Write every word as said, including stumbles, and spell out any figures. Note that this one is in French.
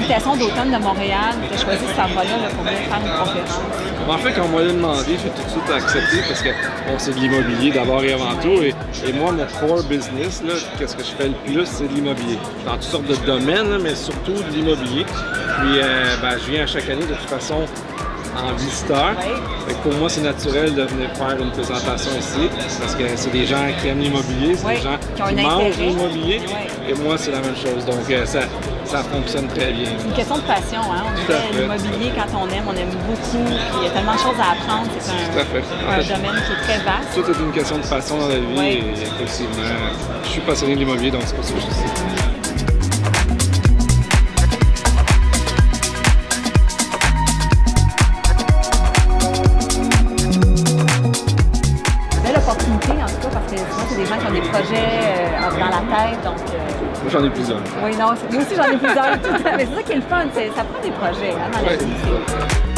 l'invitation d'automne de Montréal, tu as choisi cet endroit-là pour venir faire une conférence? En fait, quand on m'a demandé, j'ai tout de suite accepté parce que bon, c'est de l'immobilier d'abord et avant tout. Et, et moi, mon core business, qu'est-ce que je fais le plus, c'est de l'immobilier. Dans toutes sortes de domaines, là, mais surtout de l'immobilier. Puis, euh, ben, je viens à chaque année de toute façon en visiteur. Oui. Pour moi, c'est naturel de venir faire une présentation ici parce que c'est des gens qui aiment l'immobilier, c'est oui, des gens qui, qui mangent l'immobilier. Oui. Et moi, c'est la même chose. Donc, euh, ça, ça fonctionne très bien. C'est une question de passion. Hein? On fait l'immobilier quand on aime, on aime beaucoup. Puis il y a tellement de choses à apprendre. C'est un, Tout à fait. un En fait, domaine qui est très vaste. Tout est une question de passion dans la vie. Oui. Et effectivement, je suis passionné de l'immobilier, donc c'est pour ça que je suis ici. Opportunité en tout cas parce que souvent c'est des gens qui ont des projets euh, dans la tête donc euh... moi j'en ai plusieurs. Oui non, moi aussi j'en ai plusieurs tout ça. Mais c'est ça qui est le fun, ça prend des projets hein, dans ouais. la vie.